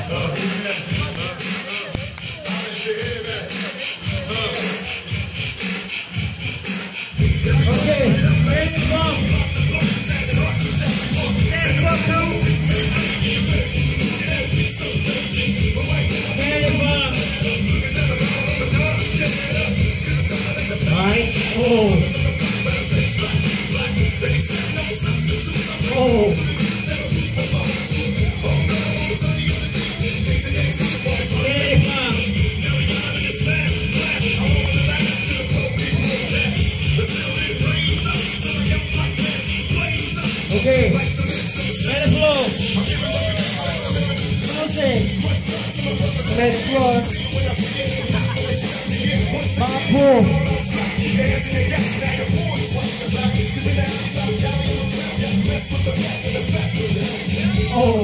Okay, where's the drum? Alright, oh. Oh. Okay, let it flow. Let's flow. Pop pull. Oh.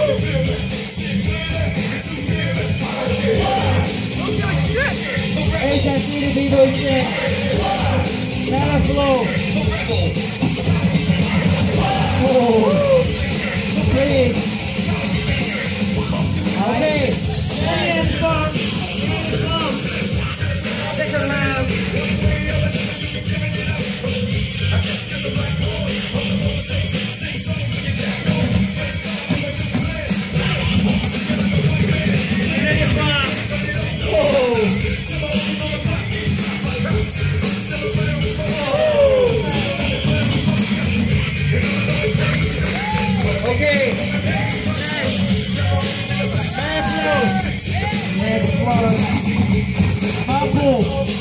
Hey, that's me to be doing shit. Let it flow. Oh, pretty. Okay, and fun. Take a laugh. Okay. Next one. Purple.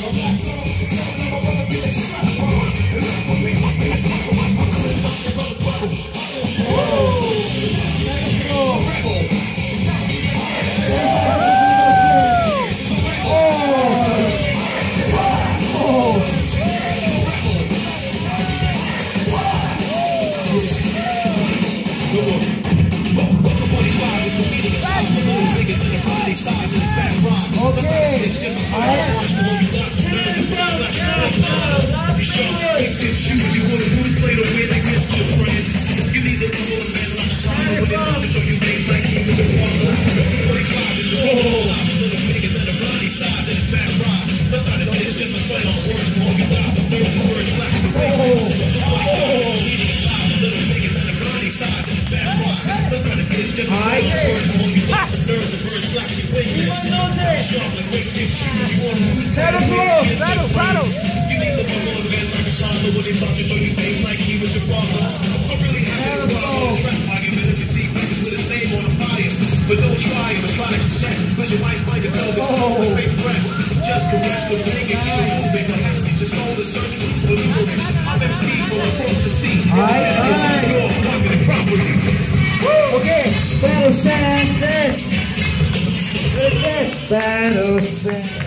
But don't try to success, cause you might find yourself in a fake press. Just caress the ring and keep it moving. Perhaps you just hold the search for the moving. I'm MC for a approach to see. Okay, battle sound. Battle sound.